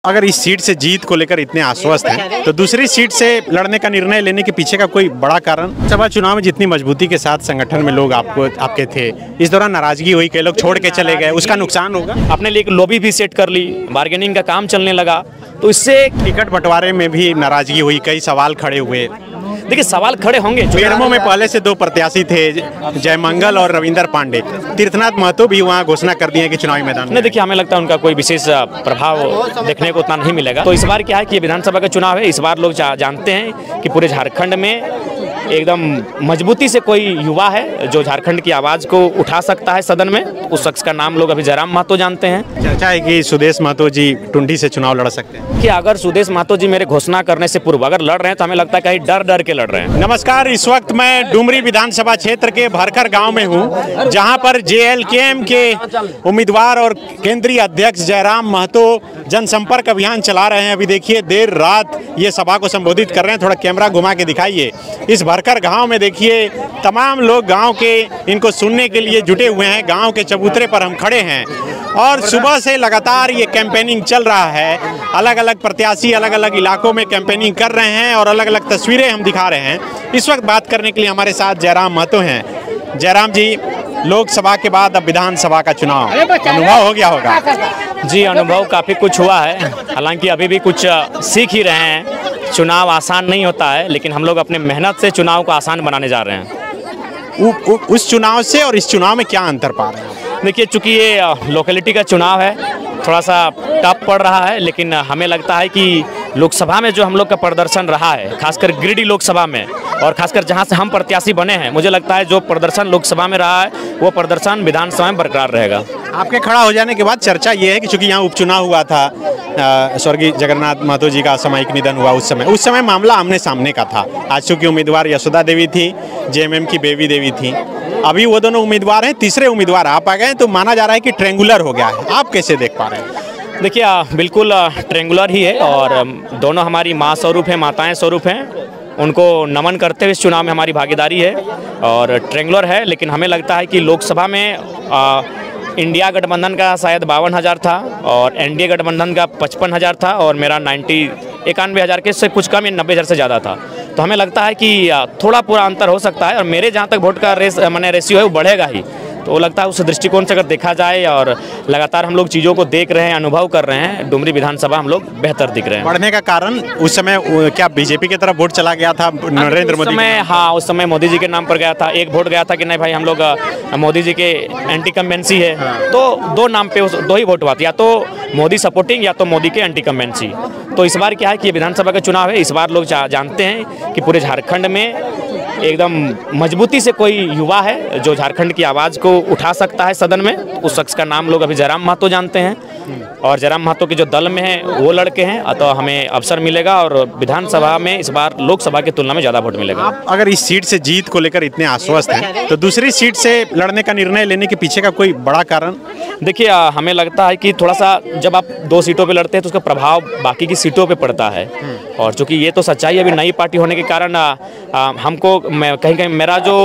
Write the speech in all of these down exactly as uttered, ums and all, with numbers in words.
अगर इस सीट से जीत को लेकर इतने आश्वस्त हैं तो दूसरी सीट से लड़ने का निर्णय लेने के पीछे का कोई बड़ा कारण? सभा चुनाव में जितनी मजबूती के साथ संगठन में लोग आपको आपके थे, इस दौरान नाराजगी हुई, कई लोग छोड़ के चले गए, उसका नुकसान होगा? अपने लिए एक लॉबी भी सेट कर ली, बार्गेनिंग का काम चलने लगा, तो इससे टिकट बंटवारे में भी नाराजगी हुई, कई सवाल खड़े हुए। देखिए सवाल खड़े होंगे। बेरमो में पहले से दो प्रत्याशी थे, जयमंगल और रविंदर पांडे। तीर्थनाथ महतो भी वहाँ घोषणा कर दिए कि चुनावी मैदान में। देखिए हमें लगता है उनका कोई विशेष प्रभाव देखने को उतना नहीं मिलेगा। तो इस बार क्या है कि ये विधानसभा का चुनाव है, इस बार लोग जानते हैं कि पूरे झारखंड में एकदम मजबूती से कोई युवा है जो झारखंड की आवाज़ को उठा सकता है सदन में। उस शख्स का नाम लोग अभी जयराम महतो जानते हैं। चर्चा है कि सुदेश महतो जी टुंडी से चुनाव लड़ सकते हैं। कि अगर सुदेश महतो जी मेरे घोषणा करने से पूर्व अगर लड़ रहे हैं तो हमें लगता है कहीं डर डर के लड़ रहे हैं। नमस्कार, इस वक्त मैं डुमरी विधानसभा क्षेत्र के भरकर गांव में हूं, जहां पर जेएलकेएम के उम्मीदवार और केंद्रीय अध्यक्ष जयराम महतो जनसंपर्क अभियान चला रहे हैं। अभी देखिए देर रात ये सभा को संबोधित कर रहे हैं। थोड़ा कैमरा घुमा के दिखाइए। इस भरकर गांव में देखिए तमाम लोग गांव के इनको सुनने के लिए जुटे हुए हैं। गांव के चबूतरे पर हम खड़े हैं और सुबह से लगातार ये कैंपेनिंग चल रहा है। अलग अलग प्रत्याशी अलग अलग इलाकों में कैंपेनिंग कर रहे हैं और अलग अलग तस्वीरें हम दिखा रहे हैं। इस वक्त बात करने के लिए हमारे साथ जयराम महतो हैं। जयराम जी, लोकसभा के बाद अब विधानसभा का चुनाव, अनुभव हो गया होगा? जी, अनुभव काफ़ी कुछ हुआ है, हालांकि अभी भी कुछ सीख ही रहे हैं। चुनाव आसान नहीं होता है, लेकिन हम लोग अपने मेहनत से चुनाव को आसान बनाने जा रहे हैं। उ, उ, उस चुनाव से और इस चुनाव में क्या अंतर पा रहे हैं? देखिए, चूँकि ये लोकेलिटी का चुनाव है, थोड़ा सा टफ पड़ रहा है, लेकिन हमें लगता है कि लोकसभा में जो हम लोग का प्रदर्शन रहा है, खासकर गिरिडीह लोकसभा में और खासकर जहां से हम प्रत्याशी बने हैं, मुझे लगता है जो प्रदर्शन लोकसभा में रहा है वो प्रदर्शन विधानसभा में बरकरार रहेगा। आपके खड़ा हो जाने के बाद चर्चा ये है कि चूंकि यहाँ उपचुनाव हुआ था, स्वर्गीय जगन्नाथ महतो जी का सामयिक निधन हुआ, उस समय उस समय मामला आमने सामने का था। आज चूंकि उम्मीदवार यशोदा देवी थी, जेएमएम की बेबी देवी थी, अभी वो दोनों उम्मीदवार हैं, तीसरे उम्मीदवार आप आ गए, तो माना जा रहा है कि ट्रेंगुलर हो गया है। आप कैसे देख पा रहे हैं? देखिए, बिल्कुल ट्रेंगुलर ही है और दोनों हमारी माँ स्वरूप हैं, माताएं स्वरूप हैं। उनको नमन करते हुए इस चुनाव में हमारी भागीदारी है और ट्रेंगुलर है। लेकिन हमें लगता है कि लोकसभा में आ, इंडिया गठबंधन का शायद बावन हज़ार था और एनडीए गठबंधन का पचपन हज़ार था और मेरा नाइन्टी इक्यानवे हज़ार के से कुछ कम या नब्बे हज़ार से ज़्यादा था। तो हमें लगता है कि थोड़ा पूरा अंतर हो सकता है और मेरे जहाँ तक वोट का रेस मैंने रेशियो है वो बढ़ेगा ही। तो वो लगता है उस दृष्टिकोण से अगर देखा जाए और लगातार हम लोग चीज़ों को देख रहे हैं, अनुभव कर रहे हैं, डुमरी विधानसभा हम लोग बेहतर दिख रहे हैं। बढ़ने का कारण उस समय क्या बीजेपी की तरफ वोट चला गया था नरेंद्र मोदी? समय हाँ, उस समय मोदी जी के नाम पर गया था। एक वोट गया था कि नहीं भाई हम लोग मोदी जी के एंटी कम्बेंसी है, तो दो नाम पे दो ही वोट हुआ था, या तो मोदी सपोर्टिंग या तो मोदी के एंटी कम्बेंसी। तो इस बार क्या है कि ये विधानसभा का चुनाव है, इस बार लोग जानते हैं कि पूरे झारखंड में एकदम मजबूती से कोई युवा है जो झारखंड की आवाज़ को उठा सकता है सदन में। उस शख्स का नाम लोग अभी जयराम महतो जानते हैं और जयराम महतो के जो दल में हैं वो लड़के हैं, तो हमें अवसर मिलेगा और विधानसभा में इस बार लोकसभा की तुलना में ज़्यादा वोट मिलेगा। आप अगर इस सीट से जीत को लेकर इतने आश्वस्त हैं तो दूसरी सीट से लड़ने का निर्णय लेने के पीछे का कोई बड़ा कारण? देखिए, हमें लगता है कि थोड़ा सा जब आप दो सीटों पे लड़ते हैं तो उसका प्रभाव बाकी की सीटों पे पड़ता है और चूँकि ये तो सच्चाई, अभी नई पार्टी होने के कारण आ, आ, हमको मैं कहीं कहीं मेरा जो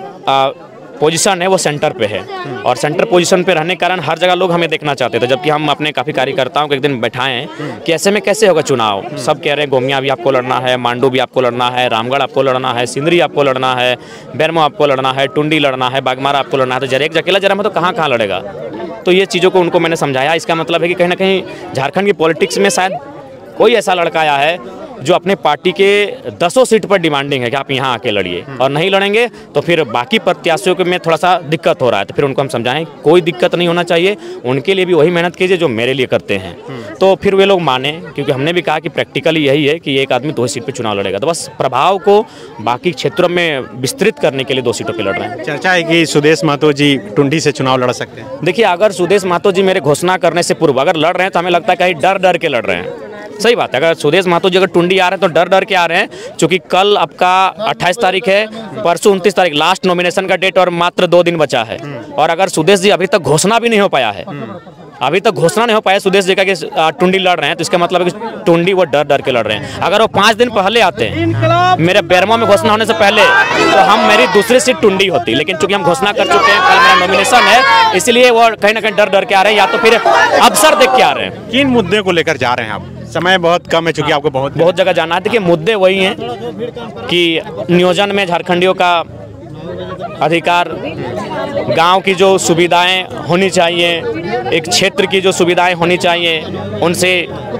आ, पोजीशन है वो सेंटर पे है और सेंटर पोजीशन पे रहने के कारण हर जगह लोग हमें देखना चाहते थे, जबकि हम अपने काफ़ी कार्यकर्ताओं को एक दिन बैठाए हैं कि ऐसे में कैसे होगा चुनाव। सब कह रहे हैं गोमिया भी आपको लड़ना है, मांडू भी आपको लड़ना है, रामगढ़ आपको लड़ना है, सिंदरी आपको लड़ना है, बेरमो आपको लड़ना है, टुंडी लड़ना है, बागमारा आपको लड़ना है। तो जरा एक अकेला जरा में तो कहाँ कहाँ लड़ेगा? तो ये चीज़ों को उनको मैंने समझाया। इसका मतलब है कि कहीं ना कहीं झारखंड की पॉलिटिक्स में शायद कोई ऐसा लड़का आया है जो अपने पार्टी के दसों सीट पर डिमांडिंग है कि आप यहाँ आके लड़िए, और नहीं लड़ेंगे तो फिर बाकी प्रत्याशियों के में थोड़ा सा दिक्कत हो रहा है। तो फिर उनको हम समझाएं कोई दिक्कत नहीं होना चाहिए, उनके लिए भी वही मेहनत कीजिए जो मेरे लिए करते हैं। तो फिर वे लोग माने, क्योंकि हमने भी कहा कि प्रैक्टिकली यही है कि एक आदमी दो सीट पर चुनाव लड़ेगा, तो बस प्रभाव को बाकी क्षेत्रों में विस्तृत करने के लिए दो सीटों पर लड़ रहे हैं। चर्चा है कि सुदेश महतो जी टुंडी से चुनाव लड़ सकते हैं। देखिए, अगर सुदेश महतो जी मेरे घोषणा करने से पूर्व अगर लड़ रहे हैं तो हमें लगता है कहीं डर डर के लड़ रहे हैं। सही बात है, अगर सुदेश महतो जी अगर टुंडी आ रहे हैं तो डर डर के आ रहे हैं, क्योंकि कल आपका अट्ठाईस तारीख है, परसों उनतीस तारीख लास्ट नॉमिनेशन का डेट और मात्र दो दिन बचा है। और अगर सुदेश जी अभी तक घोषणा भी नहीं हो पाया है अभी तक घोषणा नहीं हो पाया सुदेश जी का कि आ, टुंडी लड़ रहे हैं, तो इसका मतलब है कि टुंडी वो डर डर के लड़ रहे हैं। अगर वो पाँच दिन पहले आते मेरे बेरमा में घोषणा होने से पहले, तो हम मेरी दूसरी सीट टुंडी होती, लेकिन चूंकि हम घोषणा कर चुके हैं, कल मेरा नॉमिनेशन है, इसलिए वो कहीं ना कहीं डर डर के आ रहे हैं, या तो फिर अवसर देख के आ रहे हैं। किन मुद्दे को लेकर जा रहे हैं आप? समय बहुत कम है चूंकि आपको बहुत बहुत जगह जाना है। देखिए मुद्दे वही हैं कि नियोजन में झारखंडियों का अधिकार, गांव की जो सुविधाएं होनी चाहिए, एक क्षेत्र की जो सुविधाएं होनी चाहिए, उनसे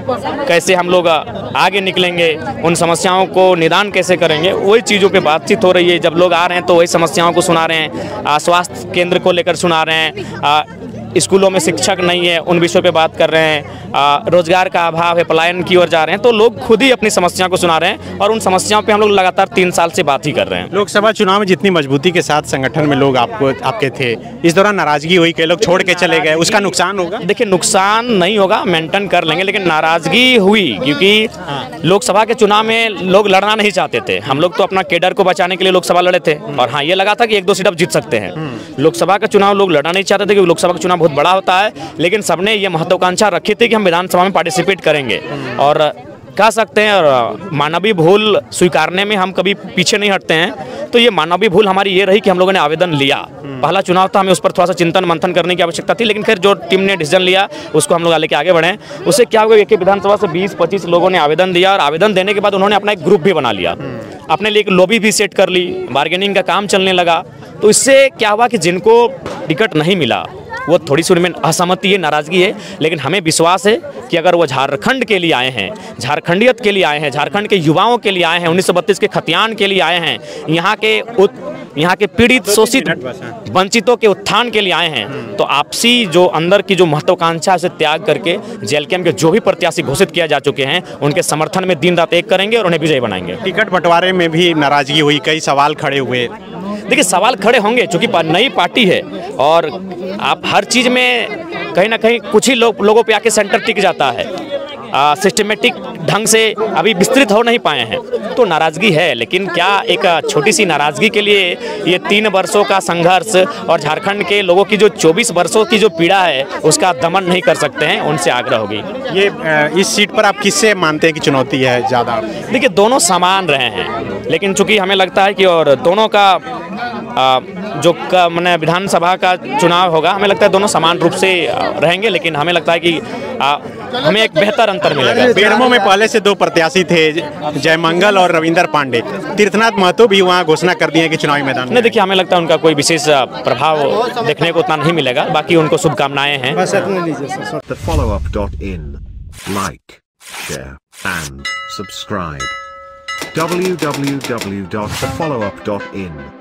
कैसे हम लोग आगे निकलेंगे, उन समस्याओं को निदान कैसे करेंगे, वही चीज़ों पे बातचीत हो रही है। जब लोग आ रहे हैं तो वही समस्याओं को सुना रहे हैं, स्वास्थ्य केंद्र को लेकर सुना रहे हैं, आ, स्कूलों में शिक्षक नहीं है उन विषयों पे बात कर रहे हैं, आ, रोजगार का अभाव है, पलायन की ओर जा रहे हैं, तो लोग खुद ही अपनी समस्याओं को सुना रहे हैं और उन समस्याओं पे हम लोग लगातार तीन साल से बात ही कर रहे हैं। लोकसभा चुनाव में जितनी मजबूती के साथ संगठन में लोग आपको आपके थे, इस दौरान नाराजगी हुई, कई लोग छोड़ के चले गए, उसका नुकसान होगा? देखिए नुकसान नहीं होगा, मेंटेन कर लेंगे, लेकिन नाराजगी हुई क्योंकि लोकसभा के चुनाव में लोग लड़ना नहीं चाहते थे। हम लोग तो अपना केडर को बचाने के लिए लोकसभा लड़े थे, और हाँ ये लगा था कि एक दो सीट अब जीत सकते हैं। लोकसभा का चुनाव लोग लड़ना नहीं चाहते थे क्योंकि लोकसभा का चुनाव बहुत बड़ा होता है, लेकिन सबने ये महत्वाकांक्षा रखी थी कि हम विधानसभा में पार्टिसिपेट करेंगे, और कह सकते हैं और मानवीय भूल स्वीकारने में हम कभी पीछे नहीं हटते हैं। तो ये मानवीय भूल हमारी ये रही कि हम लोगों ने आवेदन लिया, पहला चुनाव था, हमें उस पर थोड़ा सा चिंतन मंथन करने की आवश्यकता थी, लेकिन फिर जो टीम ने डिसीजन लिया उसको हम लोग लेके आगे बढ़े। उससे क्या हुआ कि विधानसभा से बीस पच्चीस लोगों ने आवेदन दिया, और आवेदन देने के बाद उन्होंने अपना एक ग्रुप भी बना लिया, अपने लिए एक लॉबी भी सेट कर ली, बार्गेनिंग का काम चलने लगा। तो इससे क्या हुआ कि जिनको टिकट नहीं मिला वो थोड़ी सी उनमें असहमति है, नाराजगी है, लेकिन हमें विश्वास है कि अगर वो झारखंड के लिए आए हैं, झारखंडियत के लिए आए हैं, झारखंड के युवाओं के लिए आए हैं, उन्नीस सौ बत्तीस के खतियान के लिए आए हैं, यहाँ के उत, यहाँ के पीड़ित शोषित वंचितों के उत्थान के लिए आए हैं, तो आपसी जो अंदर की जो महत्वाकांक्षा है उसे त्याग करके जेएलकेएम के जो भी प्रत्याशी घोषित किया जा चुके हैं उनके समर्थन में दिन रात एक करेंगे और उन्हें विजयी बनाएंगे। टिकट बंटवारे में भी नाराजगी हुई, कई सवाल खड़े हुए। देखिए सवाल खड़े होंगे चूंकि नई पार्टी है, और आप हर चीज़ में कहीं ना कहीं कुछ ही लोग लोगों पे आके सेंटर टिक जाता है, सिस्टमेटिक ढंग से अभी विस्तृत हो नहीं पाए हैं, तो नाराज़गी है। लेकिन क्या एक छोटी सी नाराज़गी के लिए ये तीन वर्षों का संघर्ष और झारखंड के लोगों की जो चौबीस वर्षों की जो पीड़ा है उसका दमन नहीं कर सकते हैं, उनसे आग्रह होगी। ये इस सीट पर आप किससे मानते हैं कि चुनौती है ज़्यादा? देखिए दोनों समान रहे हैं, लेकिन चूंकि हमें लगता है कि और दोनों का आ, जो मैंने विधानसभा का चुनाव होगा, हमें लगता है दोनों समान रूप से रहेंगे, लेकिन हमें लगता है कि आ, हमें एक बेहतर अंतर मिलेगा। बेरमो में पहले से दो प्रत्याशी थे, जयमंगल और रविंदर पांडे। तीर्थनाथ महतो भी वहाँ घोषणा कर दिए कि चुनावी मैदान नहीं। देखिए हमें लगता है उनका कोई विशेष प्रभाव देखने को उतना नहीं मिलेगा, बाकी उनको शुभकामनाएं हैं। The follow up dot in, like, share and subscribe. w w w dot the follow up dot in